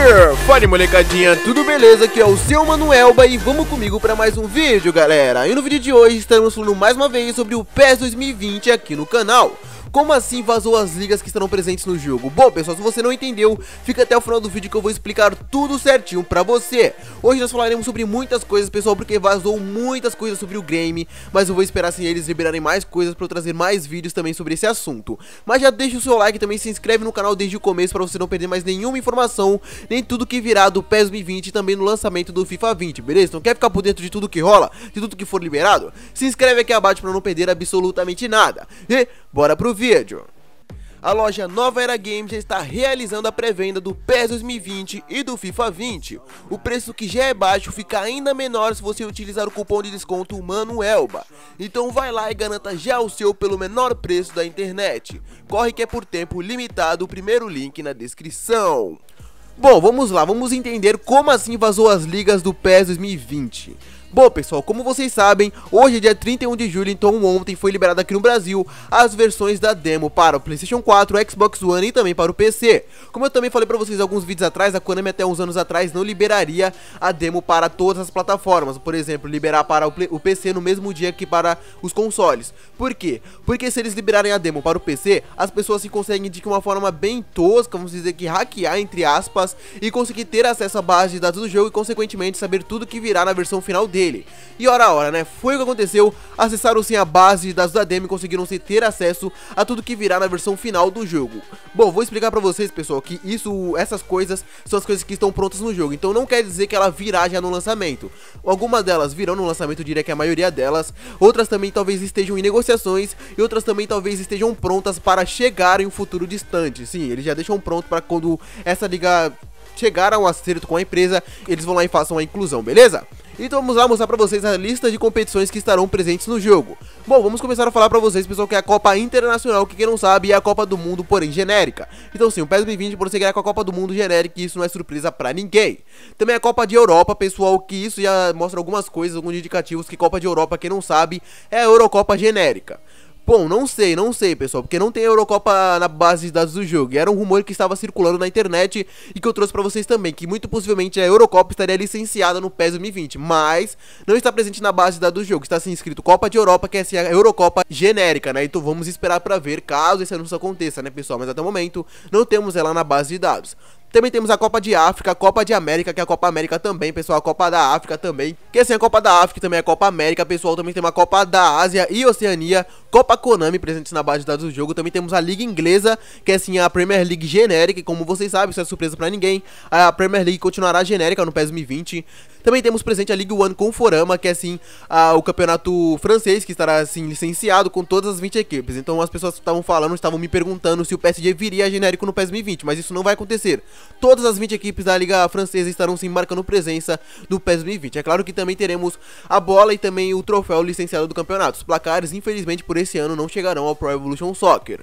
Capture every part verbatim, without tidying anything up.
Fala molecadinha, tudo beleza? Aqui é o seu Manuelba e vamos comigo para mais um vídeo, galera. E no vídeo de hoje estamos falando mais uma vez sobre o PES dois mil e vinte aqui no canal. Como assim vazou as ligas que estarão presentes no jogo? Bom, pessoal, se você não entendeu, fica até o final do vídeo que eu vou explicar tudo certinho pra você. Hoje nós falaremos sobre muitas coisas, pessoal, porque vazou muitas coisas sobre o game, mas eu vou esperar assim eles liberarem mais coisas pra eu trazer mais vídeos também sobre esse assunto. Mas já deixa o seu like e também se inscreve no canal desde o começo pra você não perder mais nenhuma informação, nem tudo que virá do PES dois mil e vinte e também no lançamento do FIFA vinte, beleza? Então quer ficar por dentro de tudo que rola, de tudo que for liberado? Se inscreve aqui abaixo pra não perder absolutamente nada. E bora pro vídeo. Vídeo. A loja Nova Era Games já está realizando a pré-venda do PES dois mil e vinte e do FIFA vinte. O preço, que já é baixo, fica ainda menor se você utilizar o cupom de desconto Manuelba. Então vai lá e garanta já o seu pelo menor preço da internet. Corre que é por tempo limitado, o primeiro link na descrição. Bom, vamos lá, vamos entender como assim vazou as ligas do PES dois mil e vinte. Bom, pessoal, como vocês sabem, hoje é dia trinta e um de julho, então ontem foi liberado aqui no Brasil as versões da demo para o PlayStation quatro, Xbox One e também para o P C. Como eu também falei pra vocês alguns vídeos atrás, a Konami até uns anos atrás não liberaria a demo para todas as plataformas. Por exemplo, liberar para o, o P C no mesmo dia que para os consoles. Por quê? Porque se eles liberarem a demo para o P C, as pessoas se conseguem de uma forma bem tosca, vamos dizer que hackear, entre aspas, e conseguir ter acesso à base de dados do jogo e consequentemente saber tudo que virá na versão final dele. E ora ora, né, foi o que aconteceu, acessaram sim a base de dados da demo e conseguiram sim ter acesso a tudo que virá na versão final do jogo. Bom, vou explicar pra vocês, pessoal, que isso, essas coisas são as coisas que estão prontas no jogo, então não quer dizer que ela virá já no lançamento. Algumas delas virão no lançamento, eu diria que a maioria delas, outras também talvez estejam em negociações e outras também talvez estejam prontas para chegar em um futuro distante. Sim, eles já deixam pronto para quando essa liga chegar a um acerto com a empresa, eles vão lá e façam a inclusão, beleza? Então vamos lá mostrar pra vocês a lista de competições que estarão presentes no jogo. Bom, vamos começar a falar pra vocês, pessoal, que é a Copa Internacional, que quem não sabe é a Copa do Mundo, porém genérica. Então sim, o PES dois mil e vinte prosseguirá com a Copa do Mundo genérica e isso não é surpresa pra ninguém. Também a Copa de Europa, pessoal, que isso já mostra algumas coisas, alguns indicativos que Copa de Europa, quem não sabe, é a Eurocopa genérica. Bom, não sei, não sei, pessoal, porque não tem a Eurocopa na base de dados do jogo. E era um rumor que estava circulando na internet e que eu trouxe pra vocês também, que muito possivelmente a Eurocopa estaria licenciada no PES dois mil e vinte, mas não está presente na base de dados do jogo. Está assim escrito Copa de Europa, que é assim a Eurocopa genérica, né? Então vamos esperar pra ver caso esse anúncio aconteça, né, pessoal? Mas até o momento não temos ela na base de dados. Também temos a Copa de África, a Copa de América, que é a Copa América também, pessoal, a Copa da África também, que assim a Copa da África também é a Copa América, pessoal, também tem uma Copa da Ásia e Oceania, Copa Konami presentes na base de dados do jogo, também temos a Liga Inglesa, que é assim a Premier League genérica, e como vocês sabem, isso é surpresa pra ninguém, a Premier League continuará genérica no PES dois mil e vinte. Também temos presente a League One Conforama, que é assim a, o campeonato francês, que estará assim licenciado com todas as vinte equipes. Então as pessoas estavam falando, estavam me perguntando se o P S G viria genérico no PES dois mil e vinte, mas isso não vai acontecer. Todas as vinte equipes da Liga Francesa estarão sim marcando presença no PES dois mil e vinte. É claro que também teremos a bola e também o troféu licenciado do campeonato. Os placares, infelizmente, por esse ano não chegarão ao Pro Evolution Soccer.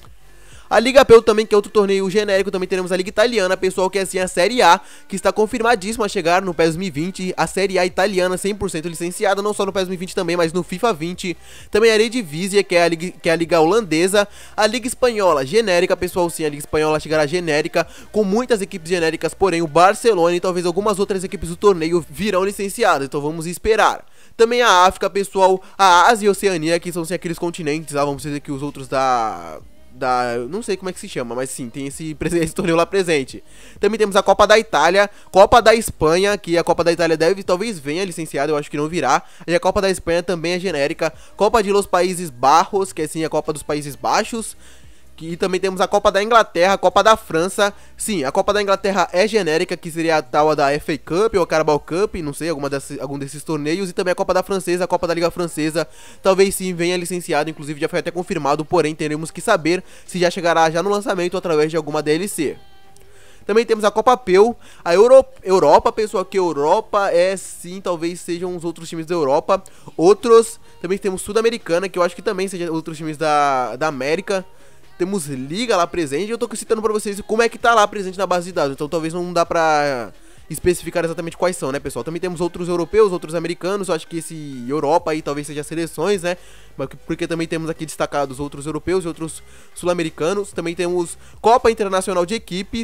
A Liga P E U também, que é outro torneio genérico, também teremos a Liga Italiana, pessoal, que é assim a Série A, que está confirmadíssima a chegar no PES dois mil e vinte, a Série A italiana cem por cento licenciada, não só no PES dois mil e vinte também, mas no FIFA vinte. Também a Eredivisie, que é a Liga, que é a Liga holandesa, a Liga Espanhola genérica, pessoal, sim, a Liga Espanhola chegará genérica, com muitas equipes genéricas, porém o Barcelona e talvez algumas outras equipes do torneio virão licenciadas, então vamos esperar. Também a África, pessoal, a Ásia e a Oceania, que são sim, aqueles continentes, lá, vamos dizer que os outros da... Da, não sei como é que se chama, mas sim, tem esse, esse torneio lá presente. Também temos a Copa da Itália, Copa da Espanha, que a Copa da Itália deve, talvez venha licenciada, eu acho que não virá. E a Copa da Espanha também é genérica. Copa de los Países Bajos, que é sim a Copa dos Países Baixos. E também temos a Copa da Inglaterra, a Copa da França. Sim, a Copa da Inglaterra é genérica, que seria a tal da F A Cup ou a Carabao Cup, não sei, alguma desse, algum desses torneios. E também a Copa da Francesa, a Copa da Liga Francesa. Talvez sim venha licenciado, inclusive já foi até confirmado, porém teremos que saber se já chegará já no lançamento através de alguma D L C. Também temos a Copa P E U, a Euro, Europa, pessoal, que Europa é sim, talvez sejam os outros times da Europa. Outros, também temos Sul-Americana, que eu acho que também sejam outros times da, da América. Temos Liga lá presente, e eu tô citando pra vocês como é que tá lá presente na base de dados, então talvez não dá pra especificar exatamente quais são, né, pessoal? Também temos outros europeus, outros americanos, eu acho que esse Europa aí talvez seja seleções, né, porque também temos aqui destacados outros europeus e outros sul-americanos. Também temos Copa Internacional de Equipes,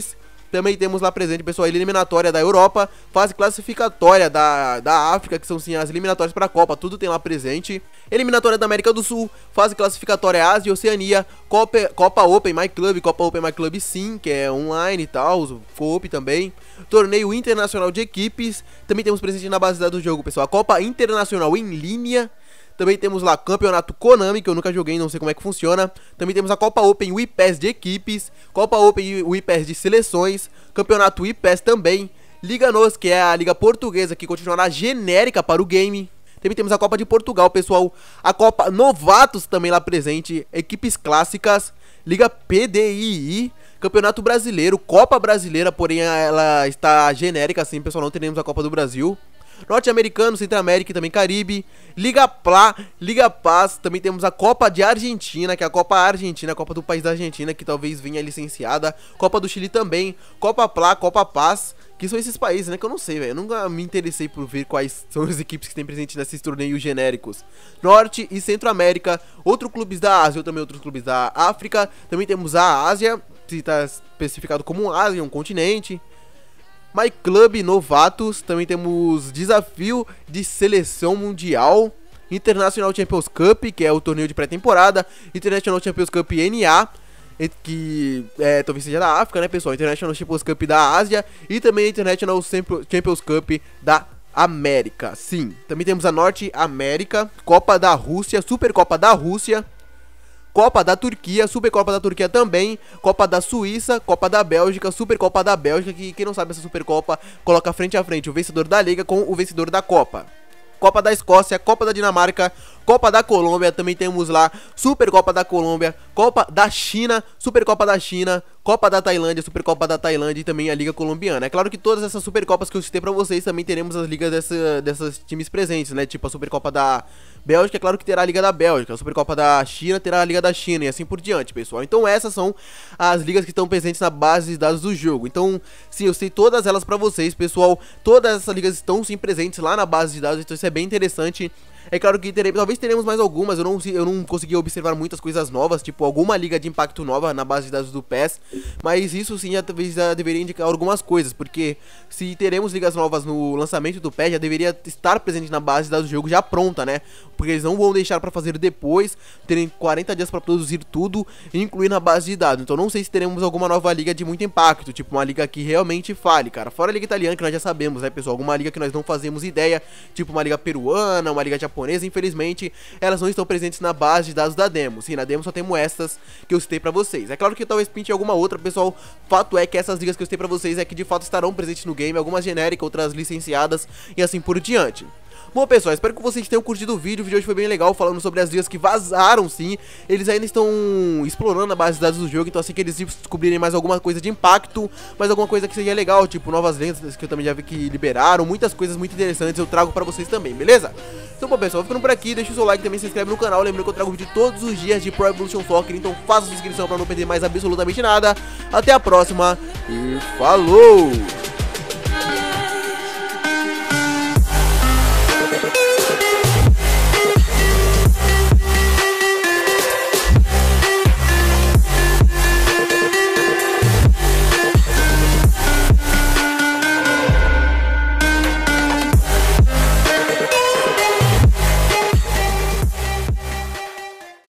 Também temos lá presente, pessoal, a eliminatória da Europa, fase classificatória da, da África, que são sim as eliminatórias para a Copa, tudo tem lá presente. Eliminatória da América do Sul, fase classificatória Ásia e Oceania, Copa, Copa Open My Club, Copa Open My Club sim, que é online e tal, Coop também. Torneio Internacional de Equipes, também temos presente na base do jogo, pessoal, a Copa Internacional em linha. Também temos lá Campeonato Konami, que eu nunca joguei, não sei como é que funciona. Também temos a Copa Open Wii Pass de equipes, Copa Open Wii Pass de seleções, Campeonato Wii Pass também, Liga Nos, que é a Liga Portuguesa, que continuará genérica para o game. Também temos a Copa de Portugal, pessoal, a Copa Novatos também lá presente, equipes clássicas, Liga P D I I, Campeonato Brasileiro, Copa Brasileira, porém ela está genérica assim, pessoal, não teremos a Copa do Brasil. Norte-Americano, Centro-América e também Caribe, Liga Plá, Liga Paz, também temos a Copa de Argentina, que é a Copa Argentina, a Copa do país da Argentina, que talvez venha licenciada, Copa do Chile também, Copa Plá, Copa Paz, que são esses países, né, que eu não sei, velho, eu nunca me interessei por ver quais são as equipes que tem presente nesses torneios genéricos. Norte e Centro-América, outros clubes da Ásia, ou também outros clubes da África, também temos a Ásia, que está especificado como Ásia, um continente. My Club Novatos, também temos Desafio de Seleção Mundial, International Champions Cup, que é o torneio de pré-temporada, International Champions Cup N A, que é, talvez seja da África, né, pessoal, International Champions Cup da Ásia, e também International Champions Cup da América, sim. Também temos a Norte América, Copa da Rússia, Supercopa da Rússia, Copa da Turquia, Supercopa da Turquia também, Copa da Suíça, Copa da Bélgica, Supercopa da Bélgica, que quem não sabe essa Supercopa coloca frente a frente o vencedor da Liga com o vencedor da Copa. Copa da Escócia, Copa da Dinamarca, Copa da Colômbia, também temos lá Supercopa da Colômbia, Copa da China, Supercopa da China, Copa da Tailândia, Supercopa da Tailândia e também a Liga Colombiana. É claro que todas essas Supercopas que eu citei pra vocês também teremos as ligas dessa, dessas times presentes, né? Tipo a Supercopa da Bélgica, é claro que terá a Liga da Bélgica, a Supercopa da China terá a Liga da China e assim por diante, pessoal. Então essas são as ligas que estão presentes na base de dados do jogo. Então, sim, eu sei todas elas pra vocês, pessoal. Todas essas ligas estão sim presentes lá na base de dados, então isso é bem interessante. É claro que teremos, talvez teremos mais algumas, eu não, eu não consegui observar muitas coisas novas, tipo alguma liga de impacto nova na base de dados do P E S, mas isso sim já, talvez já deveria indicar algumas coisas, porque se teremos ligas novas no lançamento do P E S, já deveria estar presente na base de dados do jogo já pronta, né? Porque eles não vão deixar pra fazer depois, terem quarenta dias pra produzir tudo e incluir na base de dados. Então não sei se teremos alguma nova liga de muito impacto, tipo uma liga que realmente fale, cara. Fora a liga italiana, que nós já sabemos, né, pessoal? Alguma liga que nós não fazemos ideia, tipo uma liga peruana, uma liga japonesa, infelizmente, elas não estão presentes na base de dados da demo. Sim, na demo só temos essas que eu citei pra vocês. É claro que talvez pinte alguma outra, pessoal. Fato é que essas ligas que eu citei pra vocês é que de fato estarão presentes no game, algumas genéricas, outras licenciadas e assim por diante. Bom, pessoal, espero que vocês tenham curtido o vídeo. O vídeo hoje foi bem legal, falando sobre as ligas que vazaram, sim. Eles ainda estão explorando a base de dados do jogo, então assim que eles descobrirem mais alguma coisa de impacto, mais alguma coisa que seja legal, tipo novas lendas que eu também já vi que liberaram, muitas coisas muito interessantes eu trago pra vocês também, beleza? Então, bom, pessoal, ficando por aqui, deixa o seu like, também se inscreve no canal. Lembrando que eu trago vídeo todos os dias de Pro Evolution Soccer, então faça sua inscrição pra não perder mais absolutamente nada. Até a próxima e falou!